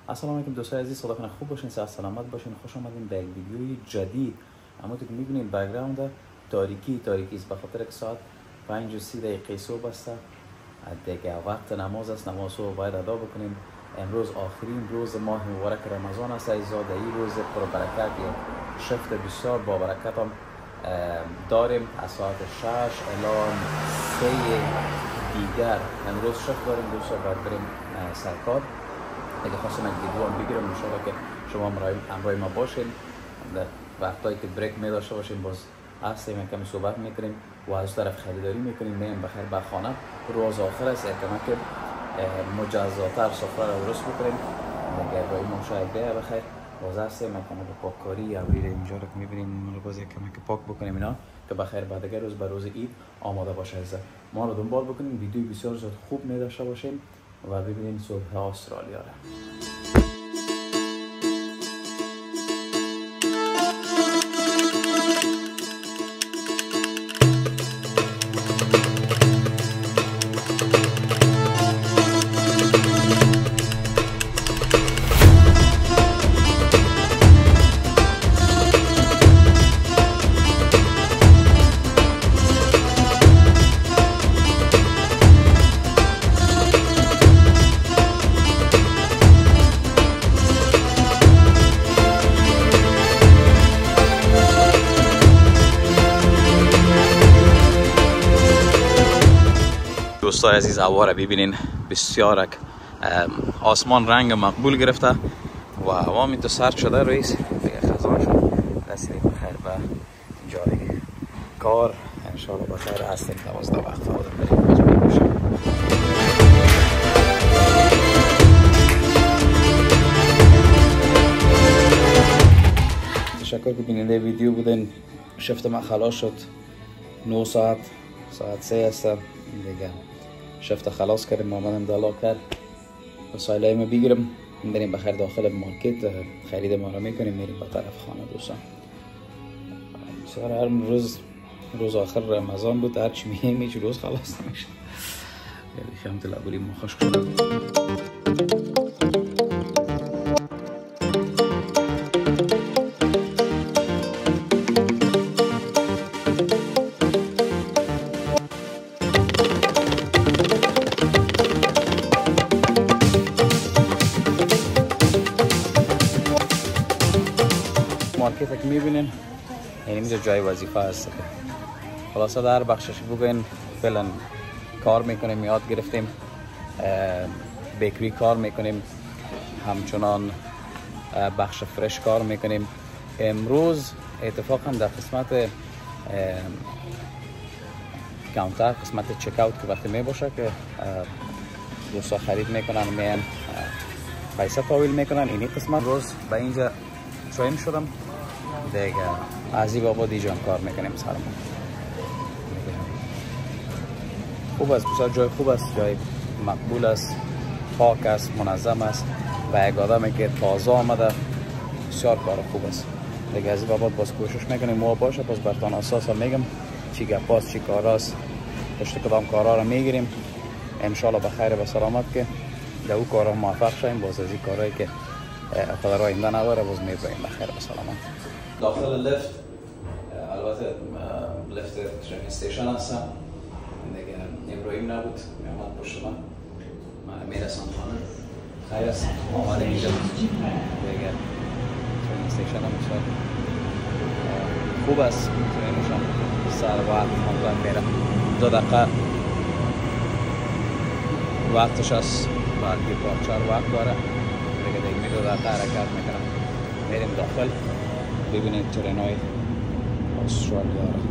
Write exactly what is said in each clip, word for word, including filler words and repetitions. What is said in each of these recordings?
السلام علیکم دوستای عزیز، خدا کنه خوب باشین، صحت سلامت باشین. خوش آمدین به یک ویدیوی جدید. همونطور که میبینین بک‌گراند تاریکی تاریکی است، به خاطر که ساعت پنج و سی دقیقه صبح است. دیگه وقت نماز است، نماز رو باید ادا بکنیم. امروز آخرین روز ماه مبارک رمضان است. عزیزاده این روز پربرکت، یک شفت بسیار با برکت هم داریم. از ساعت شش الی سه دیگر امروز شفت داریم. دوستا باید بریم سرکار. اگه خواستم یک ویدیو هم بگیرم انشاءالله که شما همراه ما باشین. در وقتایی که بریک می داشته باشین باز هستیم، کمی صحبت میکنیم و از طرف خریداری میکنیم. میم بخیر به خانه، روز آخر است، احتمال که مجزاتر سفره رو درست بکنیم. دیگه برای ما شاید بیه بخیر باز هستیم. کمی به پاککاری اوریل اینجا رو که میبینیم رو باز کمی که پاک بکنیم اینا که بخیر بعد دیگه روز به روز عید آماده باشه. از ما رو دنبال بکنیم، ویدیو بسیار زیاد خوب می داشته باشیم و ببینیم صبح استرالیا رو. دوستای عزیز هوا ببینین، بسیار آسمان رنگ مقبول گرفته و هوا می تو سرد شده رئیس دیگه خزان شد. رسیدیم بخیر به جای کار، انشاءالله بخیر هستیم. دوازده وقت آدم بریم کجا باشیم. تشکر که بیننده ویدیو بودین. شفت ما خلاص شد، نه ساعت ساعت سه است دیگه. شفت خلاص کردیم، آمدم دالا کرد وسایل ما بگیرم بریم بخیر داخل مارکت خرید ما رو میکنیم، میریم به طرف خانه. دوستان بسیار هر روز روز آخر رمضان بود، هر چی میگیم هیچ روز خلاص نمیشه. خیلی دل بریم ما خوش کنم. مارکت که میبینین یعنی اینجا جای وظیفه هست. خلاصه در بخشش بگوین فعلا کار میکنیم، یاد گرفتیم بیکری کار میکنیم، همچنان بخش فرش کار میکنیم. امروز اتفاقا در قسمت کانتر، قسمت چک اوت که وقتی می باشه که دوستا خرید میکنن میان پیسه تحویل میکنن، اینی قسمت روز به اینجا ترین شدم دیگه. از این بابا دیجان کار میکنیم سرمون. خوب است، بسیار جای خوب است، جای مقبول است، پاک است، منظم است و یک آدمی که تازه آمده بسیار کار خوب است دیگه. از این بابا باز کوشش میکنیم ما باشه، باز برتان اساس میگم چی گپاست چی کاراست، پشت کدام کارا رو میگیریم انشالله بخیر و سلامت که در او کارا موفق شویم. باز از این کارهایی که خدا آینده نداره باز میبریم بخیر و سلامت. داخل لفت، البته لفت ترین استیشن هستم دیگه. ابراهیم نبود میامد پشت من، من میرسم خانه. خیر است آمده اینجا دیگه. ترین استیشن هم بسیار خوب است، ترینشان سر وقت مطمئن میره. دو دقیقه وقتش است، بعد دیپارچر وقت داره دیگه. دیگه می دو دقیقه حرکت میکنم میریم داخل ببینید ترینای استرالیا را.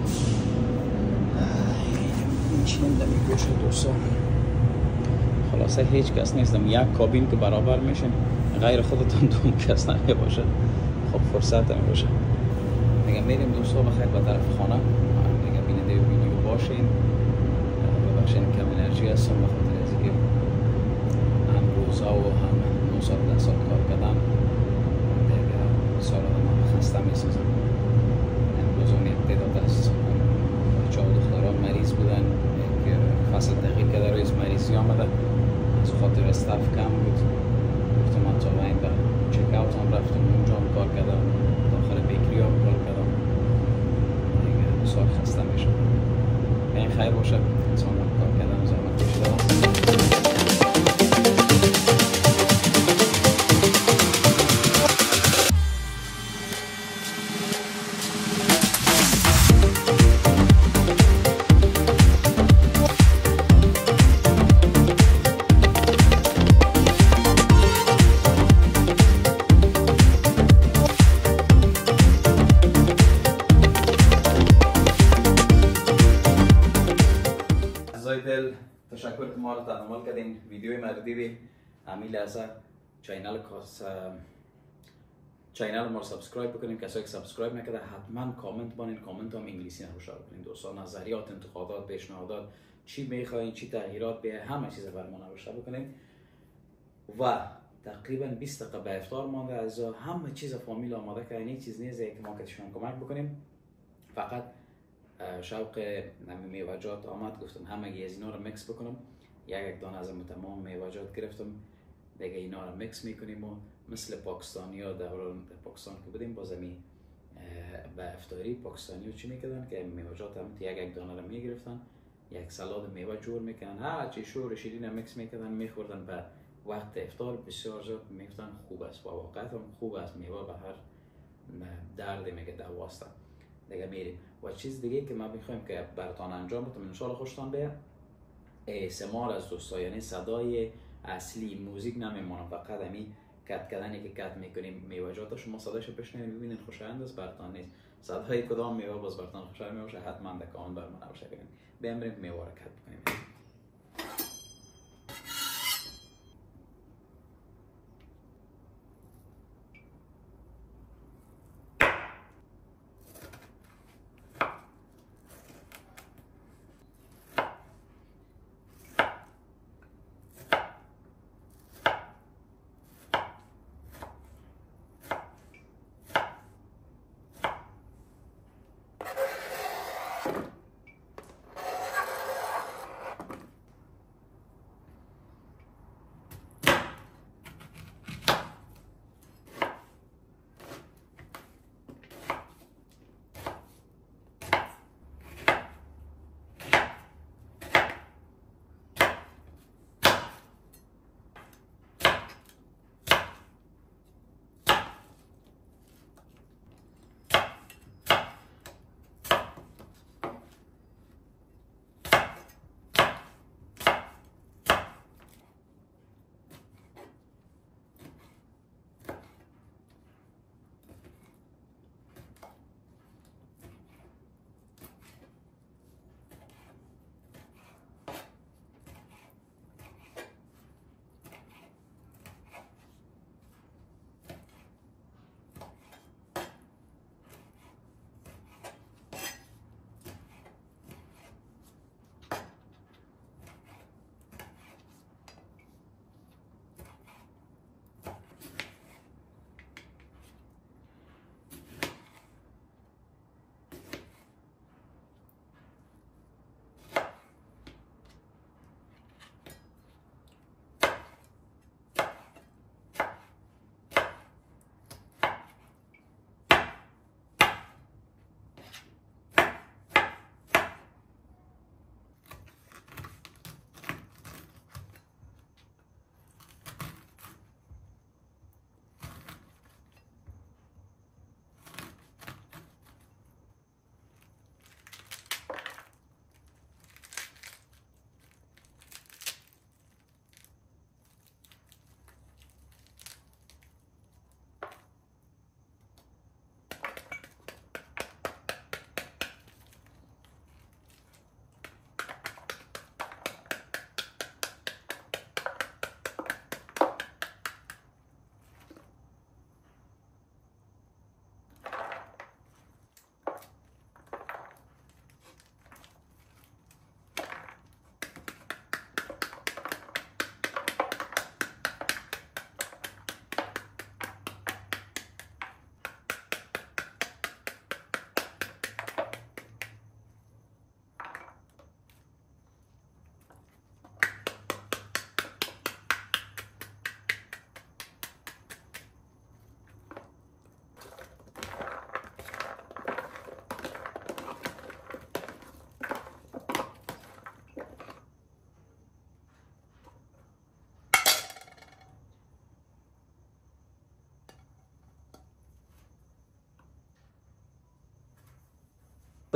چین دمی گوشه دوستا. خلاصه هیچ کس نیستم، یک کابین که برابر میشین غیر خودتون دوم کس نمی باشه. خب فرصت نمی باشه دیگه. میریم دوستا بخیر به طرف خانه دیگه. بیننده ویدیو باشین. ببخشین کم انرژی هستم بخاطر از اینکه هم روزا و هم نه سال ده سال کار کردم دیگه. سال آدم خسته میسازم. امروز اون یک تعداد است بچه ها دخترها مریض بودن، یک فصل تغییر کرده رویز مریضی آمده، از خاطر استاف کم بود. گفتم من تا باشه. انسان کار کردن و زحمت کشیدن است. دل تشکر که ما رو تحمل کردین. ویدیوی ما رو دیدی همین لحظه چینل کاس چینل ما رو سابسکرایب بکنین. کسایی که سابسکرایب نکرده حتما کامنت بانین. کامنت هم انگلیسی نوشته بکنین. دوستان نظریات، انتقادات، پیشنهادات، چی میخواین، چی تغییرات به همه چیز بر ما نوشته بکنین. و تقریبا بیست دقیقه به افطار مانده. از همه چیز فامیل آماده کردن. این چیز نیست که ما که شما کمک بکنیم. فقط شوق نمی میوجات آمد، گفتم همه از اینا رو میکس بکنم. یک یک دانه از تمام میوجات گرفتم دیگه، اینا رو میکس میکنیم و مثل پاکستانی ها دوران پاکستان که بودیم باز می به افطاری پاکستانی ها چی میکردن که میوجات هم یک یک دانه رو میگرفتن، یک سالاد میوه جور میکنن، ها چی شور شیرین میکس میکردن میخوردن. به وقت افطار بسیار زیاد میگفتن خوب است و واقعا هم خوب است. میوه به هر درد میگه دواست. دیگه میریم و چیز دیگه که ما میخوایم که براتون انجام بدم ان شاء الله خوشتون بیاد. اسمار از دوستا، یعنی صدای اصلی موزیک نمیمونه، فقط همین کات کردنی که کات میکنیم میوجات شما صداشو بشنوید ببینید خوشایند است براتون نیست. صدای کدام میوه باز براتون خوشایند میشه حتما در کامنت بر من نوشته کنید. بریم میوه رو کات بکنیم.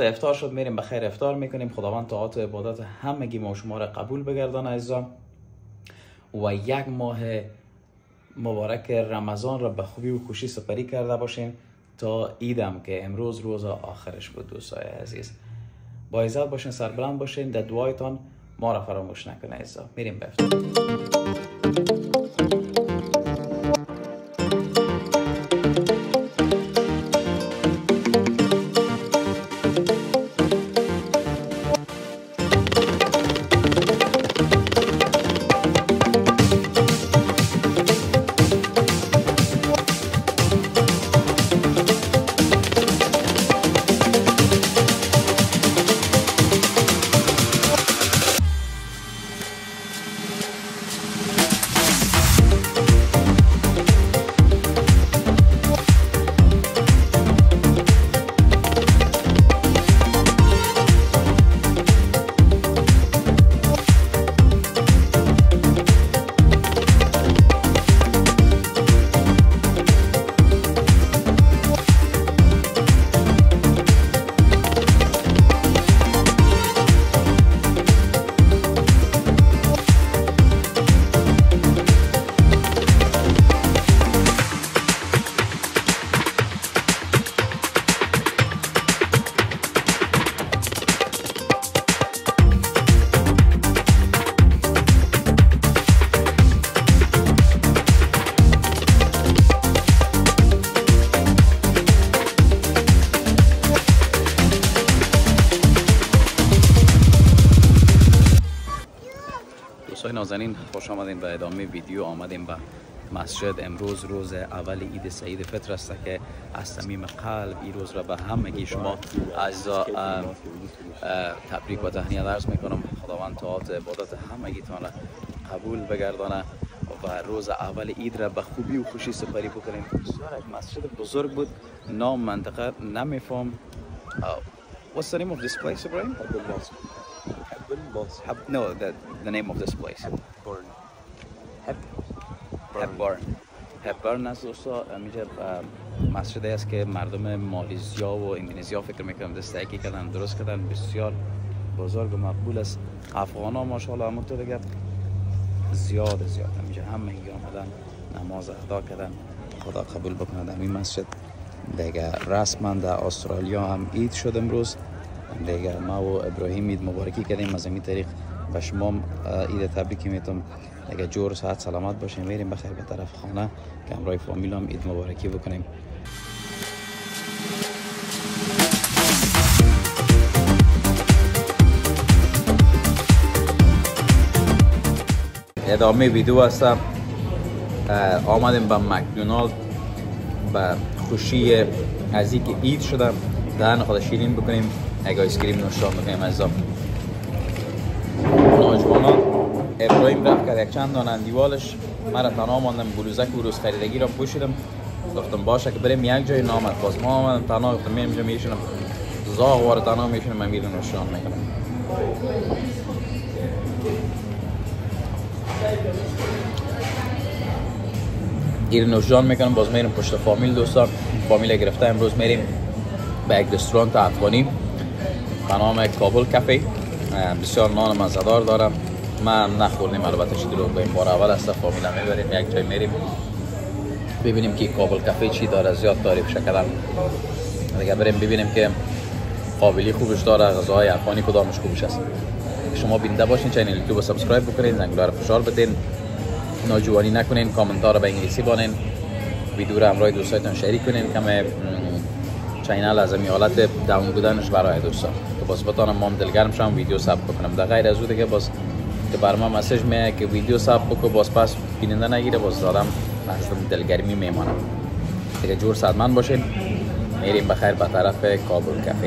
افطار شد، میریم بخیر افطار میکنیم. خداوند طاعات و عبادات همگی ما و شما را قبول بگردانه عزیزان و یک ماه مبارک رمضان را به خوبی و خوشی سپری کرده باشیم تا عیدم که امروز روز آخرش بود. دوستای عزیز با عزت باشین، سربلند باشین، در دعایتان ما را فراموش نکنه عزیزان. میریم به افطار. دوستای نازنین خوش آمدین به ادامه ویدیو. آمدیم به مسجد. امروز روز اول عید سعید فطر است که از صمیم قلب این روز را به همگی شما اعضا تبریک و تهنیت عرض میکنم. خداوند طاعات عبادات همگیتان را قبول بگردانه و روز اول عید را به خوبی و خوشی سپری بکنیم. بسیار یک مسجد بزرگ بود. نام منطقه نمیفهم. What's the name of this place, Ibrahim? Hab, no, the, the name of this place. Burn. Heb, Hepburn. Hepburn است دوستا. اینجا مسجدی است که مردم مالیزیا و اندونزیا فکر میکنم دستکی کردن، درست کردن. بسیار بزرگ و مقبول است. افغان ها ماشاءالله همونطور دیگه زیاد زیاد اینجا همه آمدن نماز ادا کردن. خدا قبول بکنه در این مسجد. دیگه رسما در استرالیا هم عید شد امروز. دیگه ما و ابراهیم عید مبارکی کردیم. از این طریق به شما عید تبریک میتونم. دیگه جور صحت سلامت باشیم. میریم بخیر به طرف خانه که همراه فامیل هم عید مبارکی بکنیم. ادامه ویدیو هستم. آمدیم به مکدونالد به خوشی از اینکه عید شدم دهن خود شیرین بکنیم. یک آیسکریم نوشابه بکنیم عزیزان. نوجوانا ابراهیم رفت کرد یک چند دانه اندیوالش. من را تنها ماندم. بلوزک و روز خریدگی را پوشیدم. گفتم باشه که بریم یک جای نامد. باز ما آمدم تنها. گفتم میرم اینجا میشونم زاغ وار تنها میشونم. من میرم نوشان میکنم. این نوشان میکنم. باز میرم پشت فامیل دوستان. فامیل گرفته. امروز میریم به یک رستوران افغانی به نام کابل کافه. بسیار نان مزه‌دار دارم. من نخوردیم البته، چی دروغ بگم، بار اول است. فامیل میبریم یک جای میریم ببینیم که کابل کافه چی داره. زیاد تعریف شکردم دیگه. بریم ببینیم که قابلی خوبش داره، غذاهای افغانی کدامش خوبش است. شما بیننده باشین، چینل یوتیوب رو سابسکرایب بکنین، زنگوله رو فشار بدین، ناجوانی نکنین، کامنت ها رو به انگلیسی بانین، ویدیو رو همراه دوستایتون شریک کنین. کم چینل از این حالت داون بودنش برای دوستا که باز بتونم ما دلگرم شم ویدیو ثبت بکنم. در غیر از اون دیگه باز که بر ما مسیج میاد که ویدیو ثبت بکو، باز پس بیننده نگیره، باز دادم از دلگرمی میمانم. دیگه جور صدمن باشین. میریم بخیر به طرف کابل کافه.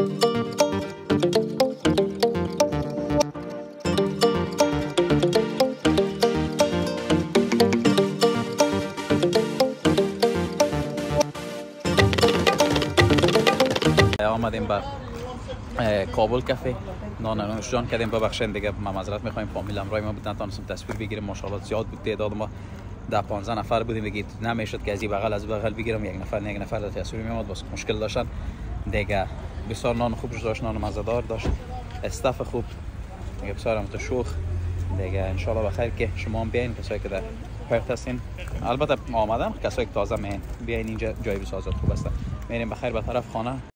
آمدیم به کابل کافه، نان نوشجان کردیم. ببخشید دیگه ما معذرت میخوایم، فامیل همراه ما بود، نتونستم تصویر بگیریم. ماشاءالله زیاد بود تعداد ما، ده پانزده نفر بودیم. بگید نمیشد که از این بغل از بغل بگیرم، یک نفر نه یک نفر در تصویر میومد، واسه مشکل داشتن. دیگه بسیار نان خوبش داشت، نان مزه‌دار داشت، استاف خوب، دیگه بسیار هم تو شوخ. دیگه انشالله بخیر که شما هم بیاین، کسایی که در پرت هستین. البته آمدن کسایی که تازه میین بیاین اینجا، جای بسیار خوب است. میریم بخیر به طرف خانه.